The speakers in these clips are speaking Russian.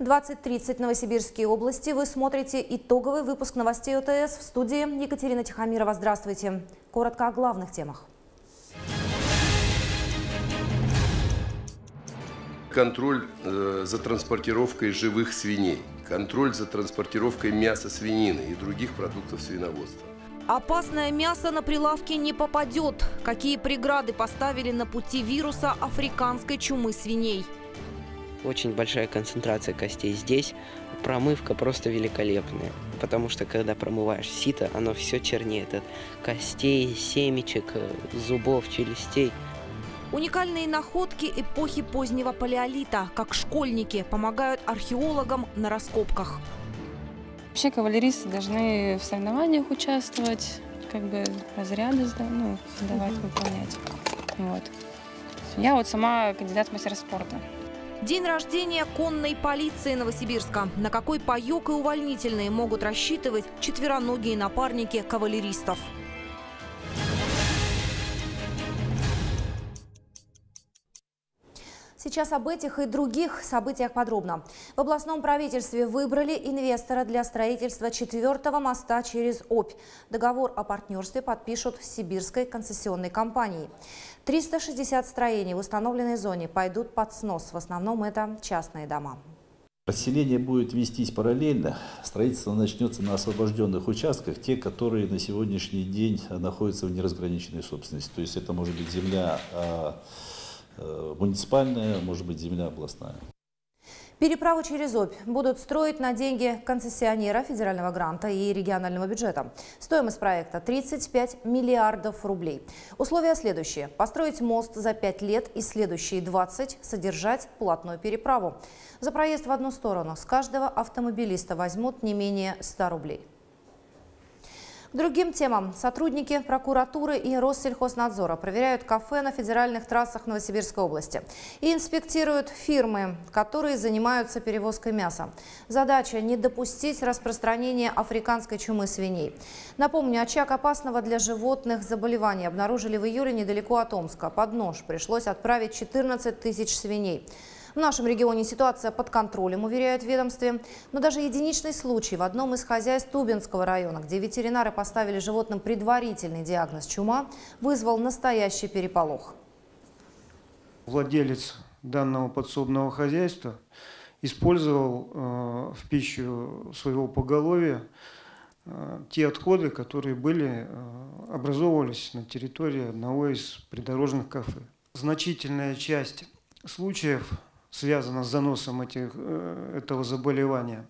20:30 Новосибирские области. Вы смотрите итоговый выпуск новостей ОТС. В студии Екатерина Тихомирова. Здравствуйте. Коротко о главных темах. Контроль за транспортировкой живых свиней, контроль за транспортировкой мяса свинины и других продуктов свиноводства. Опасное мясо на прилавки не попадет. Какие преграды поставили на пути вируса африканской чумы свиней? Очень большая концентрация костей здесь. Промывка просто великолепная. Потому что когда промываешь сито, оно все чернеет от костей, семечек, зубов, челюстей. Уникальные находки эпохи позднего палеолита, как школьники помогают археологам на раскопках. Вообще кавалеристы должны в соревнованиях участвовать, как бы разряды сдавать, выполнять. Вот. Я вот сама кандидат в мастера спорта. День рождения конной полиции Новосибирска. На какой паёк и увольнительные могут рассчитывать четвероногие напарники кавалеристов? Сейчас об этих и других событиях подробно. В областном правительстве выбрали инвестора для строительства 4-го моста через Обь. Договор о партнерстве подпишут с Сибирской концессионной компанией. 360 строений в установленной зоне пойдут под снос. В основном это частные дома. Расселение будет вестись параллельно. Строительство начнется на освобожденных участках, те, которые на сегодняшний день находятся в неразграниченной собственности. То есть это может быть земля муниципальная, может быть земля областная. Переправу через Обь будут строить на деньги концессионера, федерального гранта и регионального бюджета. Стоимость проекта – 35 миллиардов рублей. Условия следующие. Построить мост за 5 лет и следующие 20 содержать платную переправу. За проезд в одну сторону с каждого автомобилиста возьмут не менее 100 рублей. К другим темам. Сотрудники прокуратуры и Россельхознадзора проверяют кафе на федеральных трассах Новосибирской области и инспектируют фирмы, которые занимаются перевозкой мяса. Задача – не допустить распространения африканской чумы свиней. Напомню, очаг опасного для животных заболевания обнаружили в июле недалеко от Омска. Под нож пришлось отправить 14 тысяч свиней. В нашем регионе ситуация под контролем, уверяют в ведомстве. Но даже единичный случай в одном из хозяйств Тубинского района, где ветеринары поставили животным предварительный диагноз чума, вызвал настоящий переполох. Владелец данного подсобного хозяйства использовал в пищу своего поголовья те отходы, которые образовывались на территории одного из придорожных кафе. Значительная часть случаев связано с заносом этого заболевания,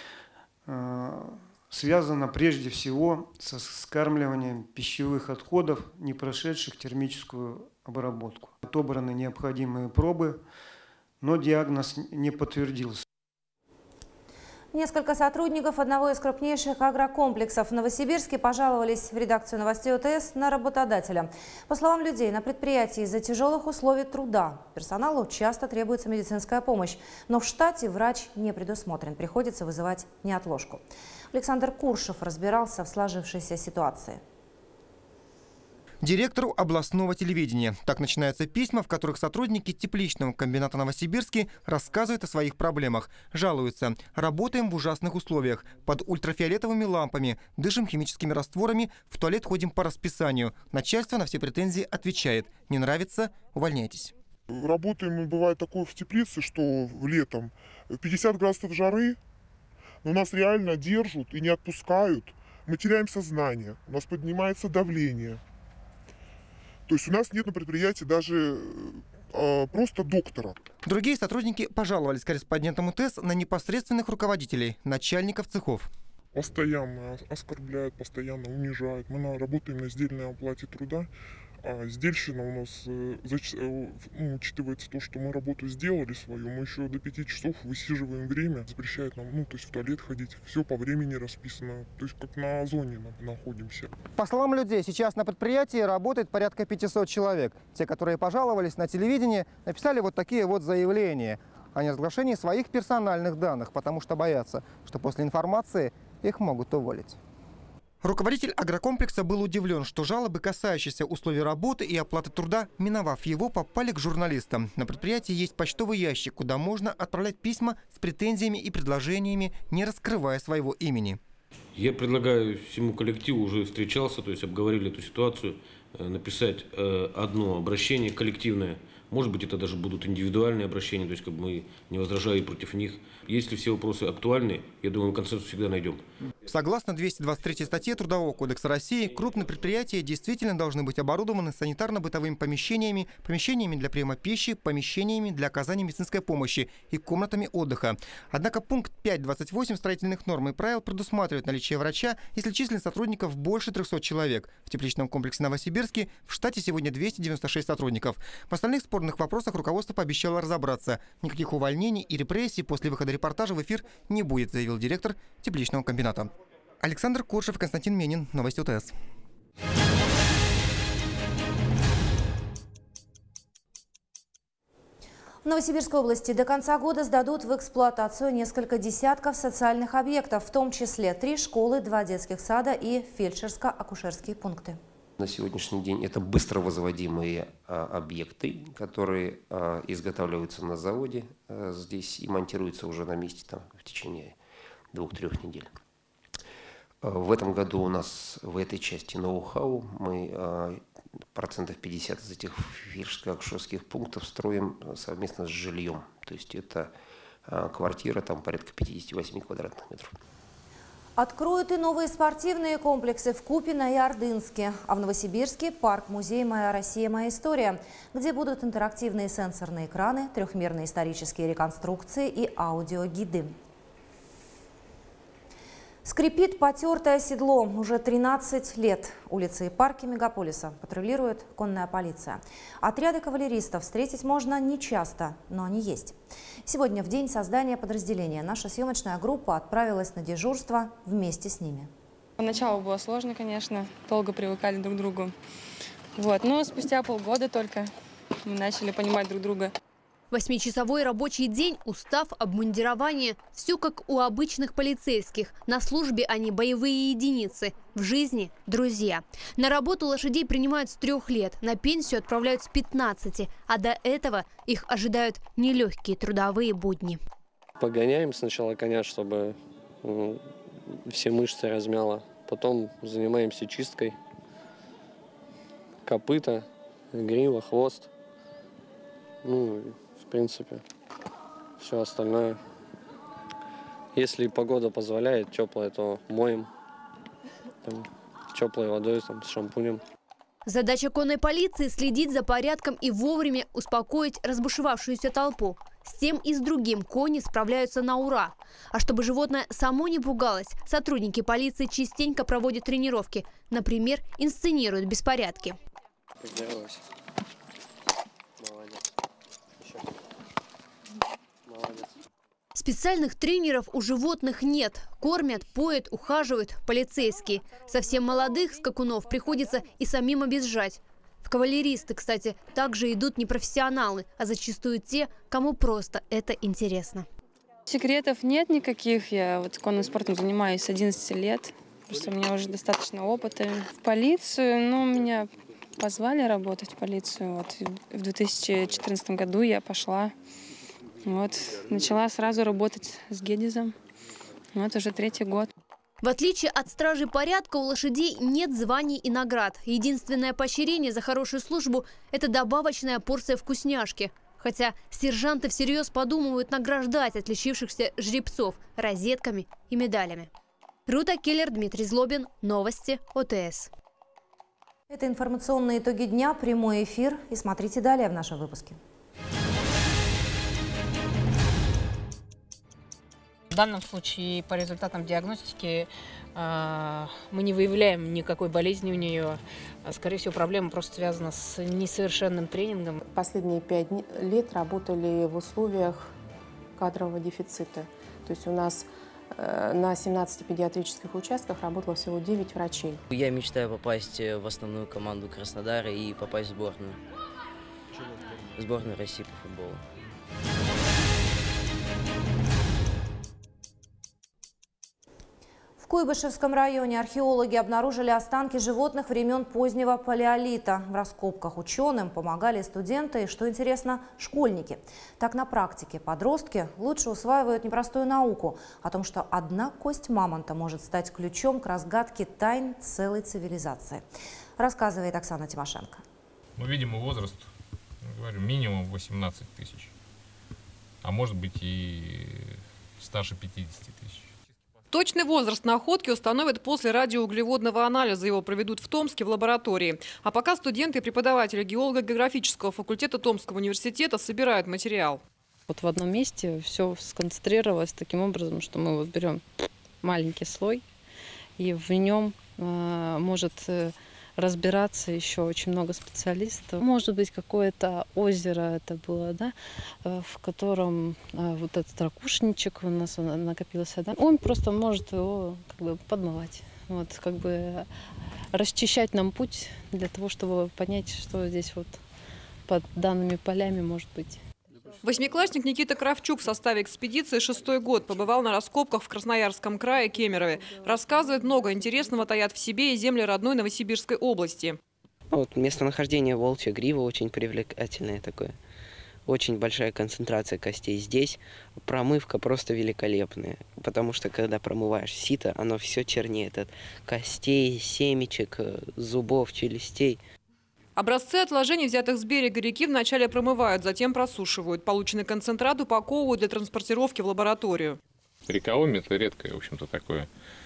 связано прежде всего со скармливанием пищевых отходов, не прошедших термическую обработку. Отобраны необходимые пробы, но диагноз не подтвердился. Несколько сотрудников одного из крупнейших агрокомплексов в Новосибирске пожаловались в редакцию новостей ОТС на работодателя. По словам людей, на предприятии из-за тяжелых условий труда персоналу часто требуется медицинская помощь, но в штате врач не предусмотрен, приходится вызывать неотложку. Александр Куршев разбирался в сложившейся ситуации. Директору областного телевидения. Так начинаются письма, в которых сотрудники тепличного комбината Новосибирский рассказывают о своих проблемах. Жалуются. Работаем в ужасных условиях. Под ультрафиолетовыми лампами, дышим химическими растворами, в туалет ходим по расписанию. Начальство на все претензии отвечает. Не нравится – увольняйтесь. Работаем, бывает такое в теплице, что летом 50 градусов жары, но нас реально держат и не отпускают. Мы теряем сознание, у нас поднимается давление. То есть у нас нет на предприятии даже просто доктора. Другие сотрудники пожаловались корреспондентам УТС на непосредственных руководителей, начальников цехов. Постоянно оскорбляют, постоянно унижают. Мы работаем на сдельной оплате труда. А сдельщина у нас, учитывается то, что мы работу сделали свою, мы еще до 5 часов высиживаем время, запрещают нам, то есть в туалет ходить, все по времени расписано, то есть как на зоне находимся. По словам людей, сейчас на предприятии работает порядка 500 человек. Те, которые пожаловались на телевидение, написали вот такие вот заявления о неразглашении своих персональных данных, потому что боятся, что после информации их могут уволить. Руководитель агрокомплекса был удивлен, что жалобы, касающиеся условий работы и оплаты труда, миновав его, попали к журналистам. На предприятии есть почтовый ящик, куда можно отправлять письма с претензиями и предложениями, не раскрывая своего имени. Я предлагаю всему коллективу, уже встречался, то есть обговорили эту ситуацию, написать одно обращение коллективное. Может быть, это даже будут индивидуальные обращения, то есть как бы мы не возражаем против них. Если все вопросы актуальны, я думаю, мы консенсус всегда найдем. Согласно 223 статье Трудового кодекса России, крупные предприятия действительно должны быть оборудованы санитарно-бытовыми помещениями, помещениями для приема пищи, помещениями для оказания медицинской помощи и комнатами отдыха. Однако пункт 5.28 строительных норм и правил предусматривает наличие врача, если численность сотрудников больше 300 человек. В тепличном комплексе Новосибирске в штате сегодня 296 сотрудников. В остальных спорных вопросах руководство пообещало разобраться. Никаких увольнений и репрессий после выхода репортажа в эфир не будет, заявил директор тепличного комбината. Александр Куршев, Константин Менин. Новости УТС. В Новосибирской области до конца года сдадут в эксплуатацию несколько десятков социальных объектов, в том числе 3 школы, 2 детских сада и фельдшерско-акушерские пункты. На сегодняшний день это быстро возводимые объекты, которые изготавливаются на заводе здесь и монтируются уже на месте в течение 2-3 недель. В этом году у нас в этой части ноу-хау. Мы процентов 50 из этих фельдшерско-акушерских пунктов строим совместно с жильем. То есть это квартира там порядка 58 квадратных метров. Откроют и новые спортивные комплексы в Купино и Ордынске. А в Новосибирске парк-музей «Моя Россия. Моя история», где будут интерактивные сенсорные экраны, трехмерные исторические реконструкции и аудиогиды. Скрипит потертое седло. Уже 13 лет улицы и парки мегаполиса патрулирует конная полиция. Отряды кавалеристов встретить можно нечасто, но они есть. Сегодня, в день создания подразделения, наша съемочная группа отправилась на дежурство вместе с ними. Поначалу было сложно, конечно, долго привыкали друг к другу. Но спустя полгода только мы начали понимать друг друга. 8-часовой рабочий день, устав, обмундирование – все как у обычных полицейских. На службе они боевые единицы, в жизни – друзья. На работу лошадей принимают с 3 лет, на пенсию отправляют с 15, а до этого их ожидают нелегкие трудовые будни. Погоняем сначала коня, чтобы все мышцы размяло. Потом занимаемся чисткой копыта, грива, хвост. В принципе, все остальное. Если погода позволяет, теплая, то моем теплой водой, с шампунем. Задача конной полиции – следить за порядком и вовремя успокоить разбушевавшуюся толпу. С тем и с другим кони справляются на ура. А чтобы животное само не пугалось, сотрудники полиции частенько проводят тренировки. Например, инсценируют беспорядки. Сделалось. Специальных тренеров у животных нет. Кормят, поят, ухаживают полицейские. Совсем молодых скакунов приходится и самим обезжать. В кавалеристы, кстати, также идут не профессионалы, а зачастую те, кому просто это интересно. Секретов нет никаких. Я конным спортом занимаюсь с 11 лет. Просто у меня уже достаточно опыта. В полицию, меня позвали работать в полицию. В 2014 году я пошла. Начала сразу работать с Гедизом. Уже 3-й год. В отличие от стражей порядка, у лошадей нет званий и наград. Единственное поощрение за хорошую службу – это добавочная порция вкусняшки. Хотя сержанты всерьез подумывают награждать отличившихся жеребцов розетками и медалями. Рута Келлер, Дмитрий Злобин. Новости ОТС. Это информационные итоги дня, прямой эфир. И смотрите далее в нашем выпуске. В данном случае по результатам диагностики мы не выявляем никакой болезни у нее. Скорее всего, проблема просто связана с несовершенным тренингом. Последние 5 лет работали в условиях кадрового дефицита. То есть у нас на 17 педиатрических участках работало всего 9 врачей. Я мечтаю попасть в основную команду Краснодара и попасть в сборную. Сборную России по футболу. В Куйбышевском районе археологи обнаружили останки животных времен позднего палеолита. В раскопках ученым помогали студенты и, что интересно, школьники. Так на практике подростки лучше усваивают непростую науку о том, что одна кость мамонта может стать ключом к разгадке тайн целой цивилизации. Рассказывает Оксана Тимошенко. Ну, видимо, возраст, говорю, минимум 18 тысяч, а может быть и старше 50 тысяч. Точный возраст находки установят после радиоуглеводного анализа. Его проведут в Томске в лаборатории. А пока студенты и преподаватели геолого-географического факультета Томского университета собирают материал. Вот в одном месте все сконцентрировалось таким образом, что мы вот берем маленький слой, и в нем может разбираться еще очень много специалистов. Может быть, какое-то озеро это было, да, в котором вот этот ракушничек у нас накопился, да, он просто может его как бы подмывать, вот, как бы расчищать нам путь для того, чтобы понять, что здесь вот под данными полями может быть. Восьмиклассник Никита Кравчук в составе экспедиции 6-й год побывал на раскопках в Красноярском крае, Кемерове. Рассказывает, много интересного таят в себе и земли родной Новосибирской области. Вот местонахождение волчья грива очень привлекательное такое. Очень большая концентрация костей. Здесь промывка просто великолепная, потому что когда промываешь сито, оно все чернеет от костей, семечек, зубов, челюстей. Образцы отложений, взятых с берега реки, вначале промывают, затем просушивают. Полученный концентрат упаковывают для транспортировки в лабораторию. Реколом – это редкое, в общем-то, такое,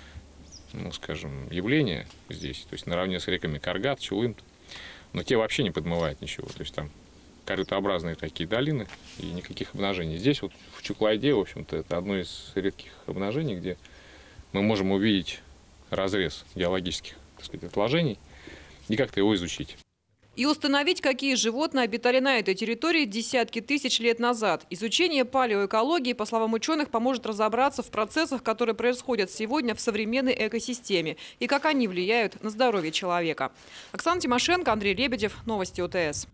ну, скажем, явление здесь. То есть наравне с реками Каргат, Чулым. Но те вообще не подмывают ничего. То есть там корытообразные такие долины и никаких обнажений. Здесь вот в Чуклайде, в общем-то, это одно из редких обнажений, где мы можем увидеть разрез геологических, так сказать, отложений и как-то его изучить. И установить, какие животные обитали на этой территории десятки тысяч лет назад. Изучение палеоэкологии, по словам ученых, поможет разобраться в процессах, которые происходят сегодня в современной экосистеме и как они влияют на здоровье человека. Оксана Тимошенко, Андрей Лебедев. Новости ОТС.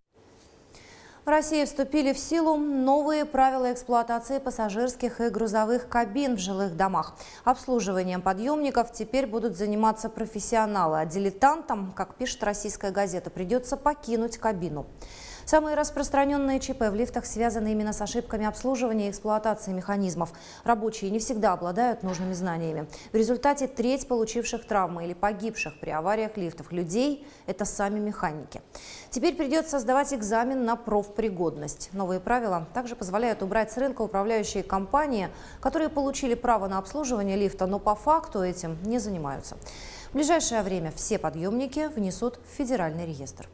В России вступили в силу новые правила эксплуатации пассажирских и грузовых кабин в жилых домах. Обслуживанием подъемников теперь будут заниматься профессионалы, а дилетантам, как пишет российская газета, придется покинуть кабину. Самые распространенные ЧП в лифтах связаны именно с ошибками обслуживания и эксплуатации механизмов. Рабочие не всегда обладают нужными знаниями. В результате треть получивших травмы или погибших при авариях лифтов людей – это сами механики. Теперь придется сдавать экзамен на профпригодность. Новые правила также позволяют убрать с рынка управляющие компании, которые получили право на обслуживание лифта, но по факту этим не занимаются. В ближайшее время все подъемники внесут в федеральный реестр.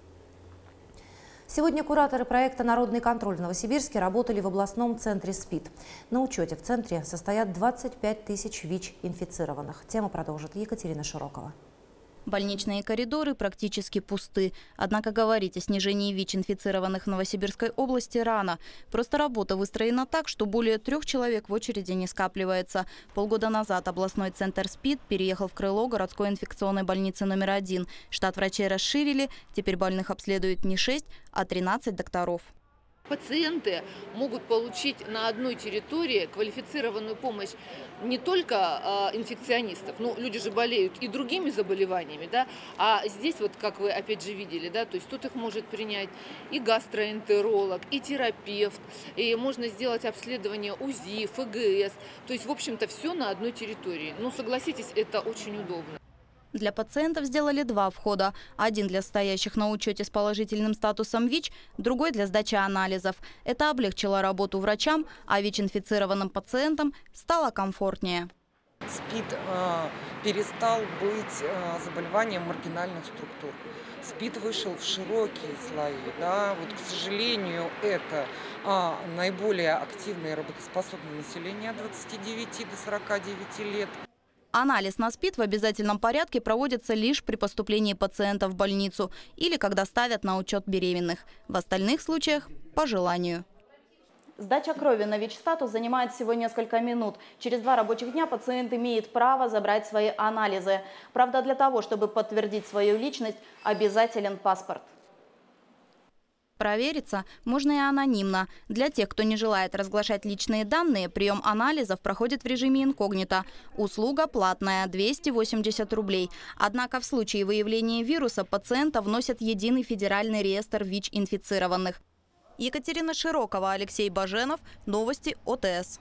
Сегодня кураторы проекта «Народный контроль» в Новосибирске работали в областном центре СПИД. На учете в центре состоят 25 тысяч ВИЧ-инфицированных. Тему продолжит Екатерина Широкова. Больничные коридоры практически пусты. Однако говорить о снижении ВИЧ-инфицированных в Новосибирской области рано. Просто работа выстроена так, что более 3 человек в очереди не скапливается. Полгода назад областной центр СПИД переехал в крыло городской инфекционной больницы номер 1. Штат врачей расширили. Теперь больных обследуют не 6, а 13 докторов. Пациенты могут получить на одной территории квалифицированную помощь не только инфекционистов, но люди же болеют и другими заболеваниями, да, а здесь вот, как вы опять же видели, да, то есть тут их может принять и гастроэнтеролог, и терапевт, и можно сделать обследование УЗИ, ФГС, то есть, в общем-то, все на одной территории. Ну, согласитесь, это очень удобно. Для пациентов сделали 2 входа. Один для стоящих на учете с положительным статусом ВИЧ, другой для сдачи анализов. Это облегчило работу врачам, а ВИЧ-инфицированным пациентам стало комфортнее. СПИД перестал быть заболеванием маргинальных структур. СПИД вышел в широкие слои. Да? Вот, к сожалению, это наиболее активное и работоспособное население от 29 до 49 лет. Анализ на СПИД в обязательном порядке проводится лишь при поступлении пациента в больницу или когда ставят на учет беременных. В остальных случаях – по желанию. Сдача крови на ВИЧ-статус занимает всего несколько минут. Через 2 рабочих дня пациент имеет право забрать свои анализы. Правда, для того, чтобы подтвердить свою личность, обязателен паспорт. Провериться можно и анонимно. Для тех, кто не желает разглашать личные данные, прием анализов проходит в режиме инкогнито. Услуга платная – 280 рублей. Однако в случае выявления вируса пациента вносят единый федеральный реестр ВИЧ-инфицированных. Екатерина Широкова, Алексей Баженов. Новости ОТС.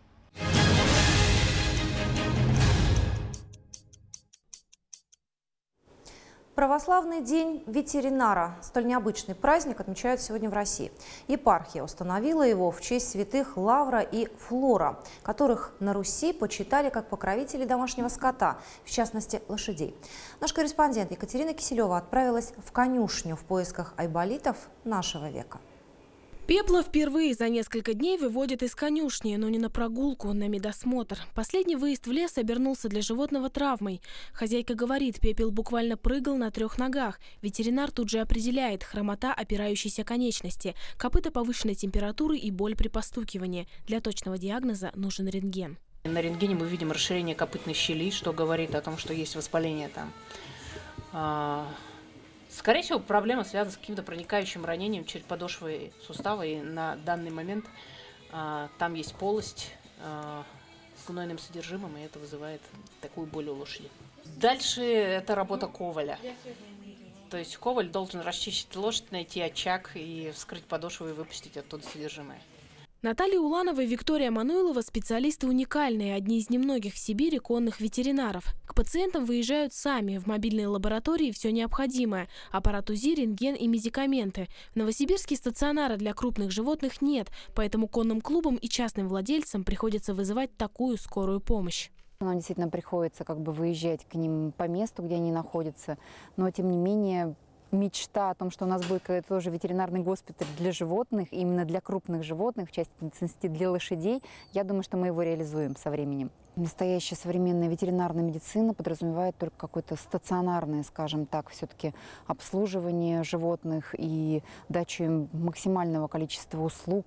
Православный день ветеринара. Столь необычный праздник отмечают сегодня в России. Епархия установила его в честь святых Лавра и Флора, которых на Руси почитали как покровителей домашнего скота, в частности лошадей. Наш корреспондент Екатерина Киселева отправилась в конюшню в поисках айболитов нашего века. Пепла впервые за несколько дней выводят из конюшни, но не на прогулку, на медосмотр. Последний выезд в лес обернулся для животного травмой. Хозяйка говорит, Пепел буквально прыгал на 3 ногах. Ветеринар тут же определяет: хромота опирающейся конечности, копыта повышенной температуры и боль при постукивании. Для точного диагноза нужен рентген. На рентгене мы видим расширение копытной щели, что говорит о том, что есть воспаление там. Скорее всего, проблема связана с каким-то проникающим ранением через подошвы сустава, и на данный момент там есть полость с гнойным содержимым, и это вызывает такую боль у лошади. Дальше это работа коваля. То есть коваль должен расчистить лошадь, найти очаг и вскрыть подошву и выпустить оттуда содержимое. Наталья Уланова и Виктория Мануилова – специалисты уникальные, одни из немногих в Сибири конных ветеринаров. К пациентам выезжают сами, в мобильной лаборатории все необходимое – аппарат УЗИ, рентген и медикаменты. В Новосибирске стационара для крупных животных нет, поэтому конным клубам и частным владельцам приходится вызывать такую скорую помощь. Нам действительно приходится выезжать к ним по месту, где они находятся, но тем не менее мечта о том, что у нас будет тоже ветеринарный госпиталь для животных, именно для крупных животных, в частности для лошадей, я думаю, что мы его реализуем со временем. Настоящая современная ветеринарная медицина подразумевает только какое-то стационарное, скажем так, все-таки обслуживание животных и дачу им максимального количества услуг.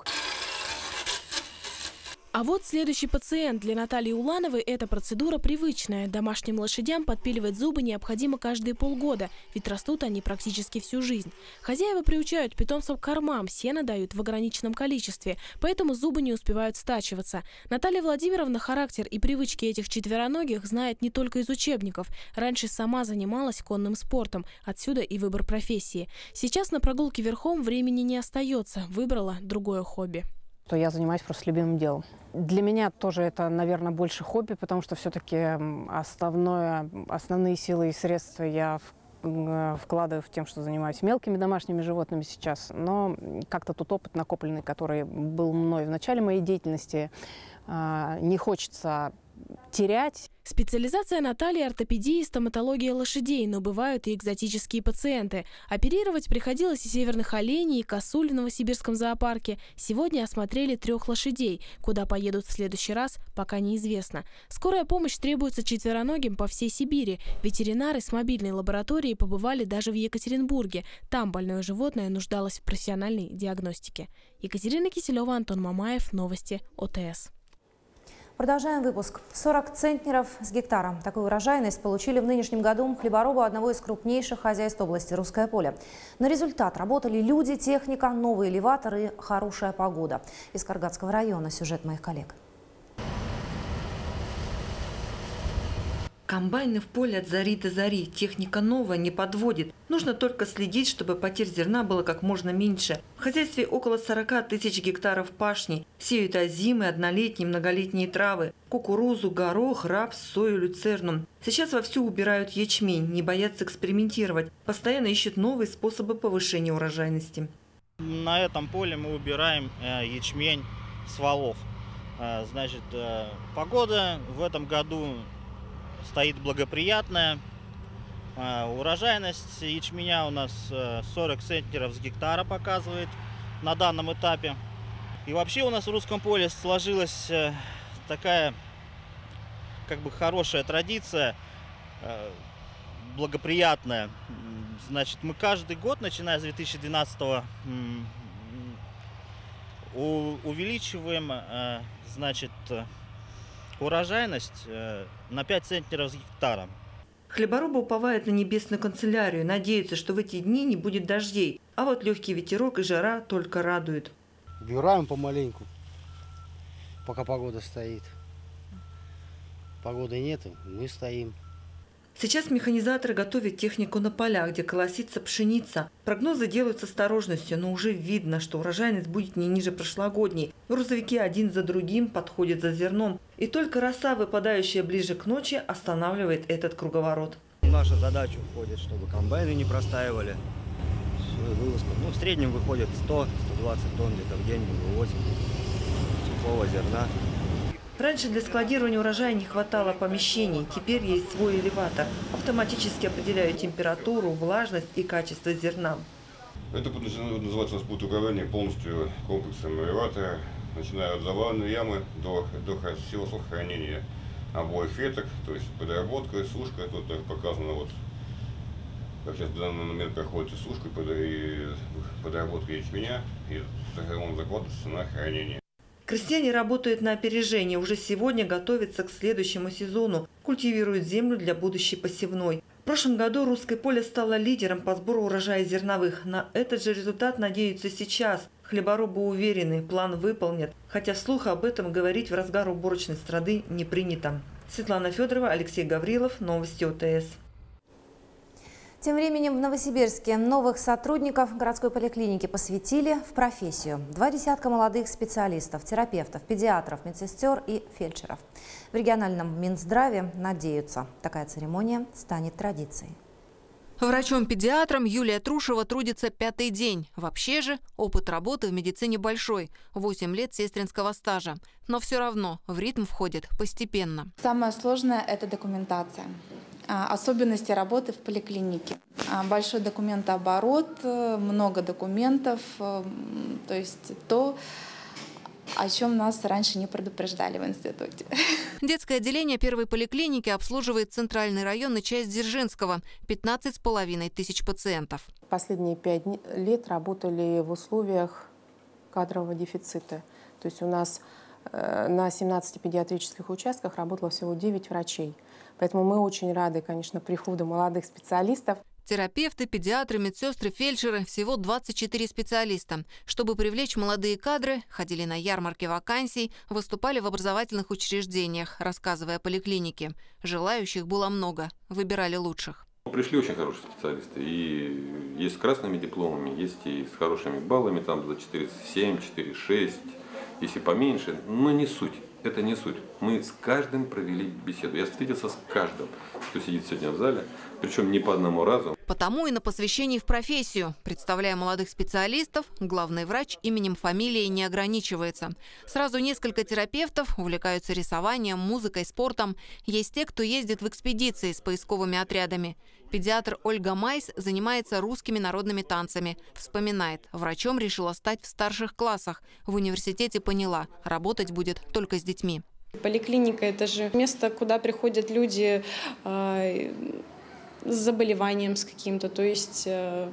А вот следующий пациент. Для Натальи Улановой эта процедура привычная. Домашним лошадям подпиливать зубы необходимо каждые полгода, ведь растут они практически всю жизнь. Хозяева приучают питомцев к кормам, сена дают в ограниченном количестве, поэтому зубы не успевают стачиваться. Наталья Владимировна характер и привычки этих четвероногих знает не только из учебников. Раньше сама занималась конным спортом, отсюда и выбор профессии. Сейчас на прогулке верхом времени не остается, выбрала другое хобби. Я занимаюсь просто любимым делом. Для меня тоже это, наверное, больше хобби, потому что все-таки основные силы и средства я вкладываю в тем, что занимаюсь мелкими домашними животными сейчас. Но как-то тот опыт накопленный, который был мной в начале моей деятельности, не хочется терять. Специализация Натальи – ортопедия и стоматология лошадей, но бывают и экзотические пациенты. Оперировать приходилось и северных оленей, и косуль в Новосибирском зоопарке. Сегодня осмотрели 3 лошадей. Куда поедут в следующий раз, пока неизвестно. Скорая помощь требуется четвероногим по всей Сибири. Ветеринары с мобильной лабораторией побывали даже в Екатеринбурге. Там больное животное нуждалось в профессиональной диагностике. Екатерина Киселева, Антон Мамаев. Новости ОТС. Продолжаем выпуск. 40 центнеров с гектара. Такую урожайность получили в нынешнем году хлеборобы одного из крупнейших хозяйств области – Русское поле. На результат работали люди, техника, новый элеватор и хорошая погода. Из Каргатского района сюжет моих коллег. Комбайны в поле от зари до зари. Техника новая, не подводит. Нужно только следить, чтобы потерь зерна было как можно меньше. В хозяйстве около 40 тысяч гектаров пашни. Сеют озимы, однолетние, многолетние травы. Кукурузу, горох, рапс, сою, люцерну. Сейчас вовсю убирают ячмень, не боятся экспериментировать. Постоянно ищут новые способы повышения урожайности. На этом поле мы убираем ячмень с валов. Значит, погода в этом году стоит благоприятная. Урожайность ячменя у нас 40 центнеров с гектара показывает на данном этапе. И вообще у нас в Русском поле сложилась такая хорошая традиция, благоприятная. Значит, мы каждый год, начиная с 2012-го, увеличиваем, значит, урожайность на 5 центнеров с гектара. Хлеборобы уповают на небесную канцелярию, надеются, что в эти дни не будет дождей. А вот легкий ветерок и жара только радуют. Убираем помаленьку, пока погода стоит. Погоды нет, мы стоим. Сейчас механизаторы готовят технику на полях, где колосится пшеница. Прогнозы делают с осторожностью, но уже видно, что урожайность будет не ниже прошлогодней. Грузовики один за другим подходят за зерном. И только роса, выпадающая ближе к ночи, останавливает этот круговорот. Наша задача входит, чтобы комбайны не простаивали. Вывозка, в среднем выходит 100-120 тонн где-то в день мы вывозим сухого зерна. Раньше для складирования урожая не хватало помещений, теперь есть свой элеватор. Автоматически определяют температуру, влажность и качество зерна. Это называется у нас будет управление полностью комплексом элеватора, начиная от заваленной ямы до всего срока хранения обоих веток, то есть подработка, сушка. Тут показано, вот, как сейчас в данный момент проходит и сушка, и подработка ячменя, и он закладывается на хранение. Крестьяне работают на опережение, уже сегодня готовятся к следующему сезону, культивируют землю для будущей посевной. В прошлом году Русское поле стало лидером по сбору урожая зерновых. На этот же результат надеются сейчас. Хлеборобы уверены, план выполнят, хотя вслух об этом говорить в разгар уборочной страды не принято. Светлана Федорова, Алексей Гаврилов, Новости ОТС. Тем временем в Новосибирске новых сотрудников городской поликлиники посвятили в профессию. 20 молодых специалистов, терапевтов, педиатров, медсестер и фельдшеров. В региональном Минздраве надеются, такая церемония станет традицией. Врачом-педиатром Юлия Трушева трудится 5-й день. Вообще же опыт работы в медицине большой – 8 лет сестринского стажа. Но все равно в ритм входит постепенно. Самое сложное – это документация. Особенности работы в поликлинике. Большой документооборот, много документов, то есть то, о чем нас раньше не предупреждали в институте. Детское отделение первой поликлиники обслуживает центральный район и часть Дзержинского – 15,5 тысяч пациентов. Последние 5 лет работали в условиях кадрового дефицита. То есть у нас на 17 педиатрических участках работало всего 9 врачей. Поэтому мы очень рады, конечно, приходу молодых специалистов. Терапевты, педиатры, медсестры, фельдшеры – всего 24 специалиста. Чтобы привлечь молодые кадры, ходили на ярмарки вакансий, выступали в образовательных учреждениях, рассказывая о поликлинике. Желающих было много, выбирали лучших. Пришли очень хорошие специалисты. И есть с красными дипломами, есть и с хорошими баллами, там за 4,7, 4,6, если поменьше, но не суть. Это не суть. Мы с каждым провели беседу. Я встретился с каждым, кто сидит сегодня в зале, причем не по одному разу. Потому и на посвящении в профессию, представляя молодых специалистов, главный врач именем, фамилией не ограничивается. Сразу несколько терапевтов увлекаются рисованием, музыкой, спортом. Есть те, кто ездит в экспедиции с поисковыми отрядами. Педиатр Ольга Майс занимается русскими народными танцами. Вспоминает, врачом решила стать в старших классах. В университете поняла, работать будет только с детьми. Поликлиника – это же место, куда приходят люди с заболеванием с каким-то, то есть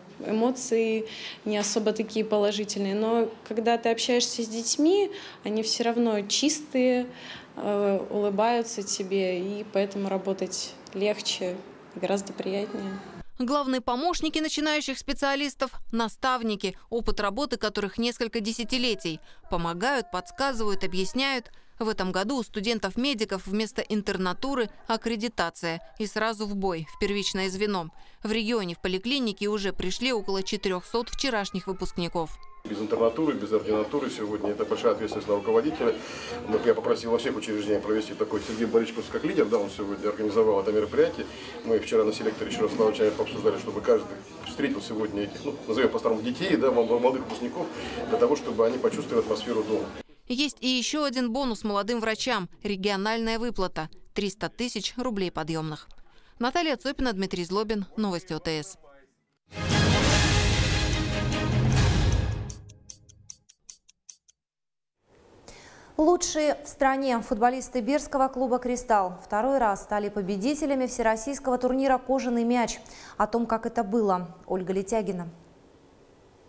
эмоции не особо такие положительные. Но когда ты общаешься с детьми, они все равно чистые, улыбаются тебе, и поэтому работать легче, гораздо приятнее. Главные помощники начинающих специалистов – наставники, опыт работы которых несколько десятилетий. Помогают, подсказывают, объясняют. В этом году у студентов-медиков вместо интернатуры – аккредитация. И сразу в бой, в первичное звено. В регионе в поликлинике уже пришли около 400 вчерашних выпускников. Без интернатуры, без ординатуры сегодня это большая ответственность на руководителя. Вот я попросил во всех учреждениях провести такой Сергей Борисович как лидер, да, он сегодня организовал это мероприятие. Мы вчера на селекторе еще раз с начальником обсуждали, чтобы каждый встретил сегодня этих, назовем по-старому, детей, да, молодых выпускников, для того, чтобы они почувствовали атмосферу дома. Есть и еще один бонус молодым врачам – региональная выплата – 300 тысяч рублей подъемных. Наталья Цопина, Дмитрий Злобин, Новости ОТС. Лучшие в стране футболисты Бердского клуба «Кристалл» второй раз стали победителями всероссийского турнира «Кожаный мяч». О том, как это было, Ольга Летягина.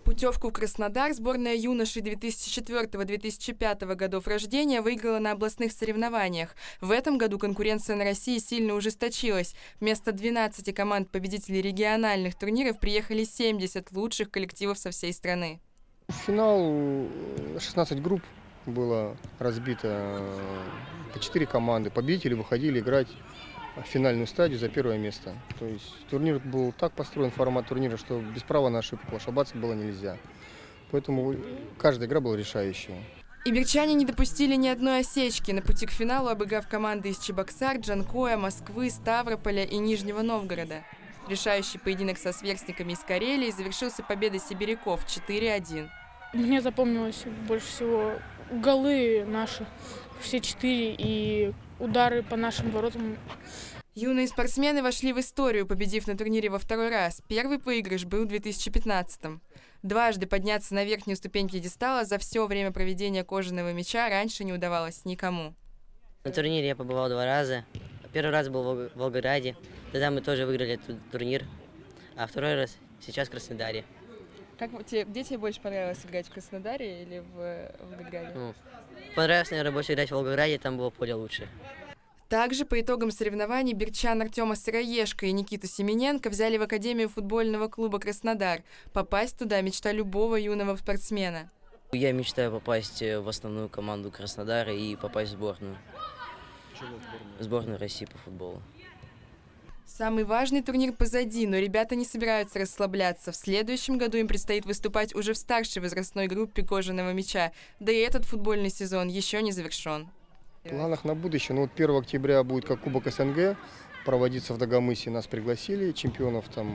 Путевку в Краснодар сборная юношей 2004-2005 годов рождения выиграла на областных соревнованиях. В этом году конкуренция на России сильно ужесточилась. Вместо 12 команд победителей региональных турниров приехали 70 лучших коллективов со всей страны. В финал 16 групп было разбито по 4 команды. Победители выходили играть в финальную стадию за первое место. То есть турнир был так построен, формат турнира, что без права на ошибку ошибаться было нельзя. Поэтому каждая игра была решающая. Ибирчане не допустили ни одной осечки. На пути к финалу обыграв команды из Чебоксар, Джанкоя, Москвы, Ставрополя и Нижнего Новгорода. Решающий поединок со сверстниками из Карелии завершился победой сибиряков 4-1. Мне запомнилось больше всего голы наши, все 4, и удары по нашим воротам. Юные спортсмены вошли в историю, победив на турнире во второй раз. Первый выигрыш был в 2015-м. Дважды подняться на верхнюю ступень пьедестала за все время проведения кожаного мяча раньше не удавалось никому. На турнире я побывал 2 раза. Первый раз был в Волгограде, тогда мы тоже выиграли этот турнир. А второй раз сейчас в Краснодаре. Где тебе больше понравилось играть, в Краснодаре или в Волгограде? Понравилось, наверное, больше играть в Волгограде, там было поле лучше. Также по итогам соревнований бирчан Артема Сыроежко и Никиту Семененко взяли в Академию футбольного клуба «Краснодар». Попасть туда – мечта любого юного спортсмена. Я мечтаю попасть в основную команду Краснодара и попасть в сборную. Сборную России по футболу. Самый важный турнир позади, но ребята не собираются расслабляться. В следующем году им предстоит выступать уже в старшей возрастной группе кожаного мяча. Да и этот футбольный сезон еще не завершен. В планах на будущее. 1 октября будет как Кубок СНГ проводиться в Дагомысе. Нас пригласили, чемпионов там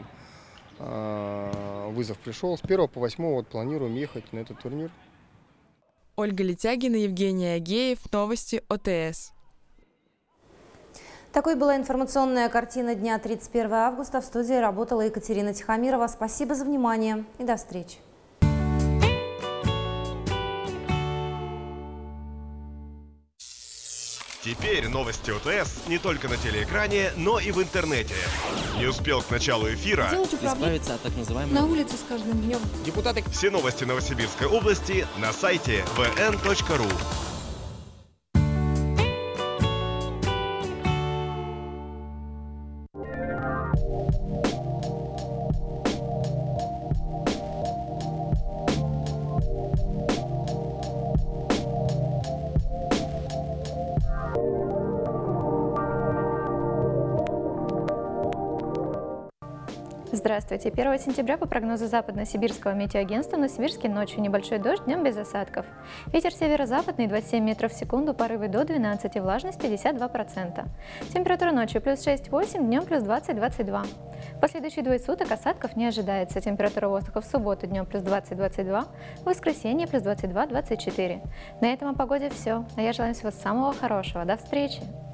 вызов пришел. С 1 по 8 планируем ехать на этот турнир. Ольга Летягина, Евгений Агеев. Новости ОТС. Такой была информационная картина дня 31 августа. В студии работала Екатерина Тихомирова. Спасибо за внимание и до встречи. Теперь новости ОТС не только на телеэкране, но и в интернете. Не успел к началу эфира избавиться от так называемого на улице с каждым днем. Депутаты. Все новости Новосибирской области на сайте vn.ru. Здравствуйте. 1 сентября по прогнозу Западно-Сибирского метеоагентства в Новосибирске ночью небольшой дождь, днем без осадков. Ветер северо-западный 27 метров в секунду, порывы до 12, влажность 52%. Температура ночью плюс 6-8, днем плюс 20-22. В последующие двое суток осадков не ожидается. Температура воздуха в субботу днем плюс 20-22, в воскресенье плюс 22-24. На этом о погоде все. А я желаю всего самого хорошего. До встречи!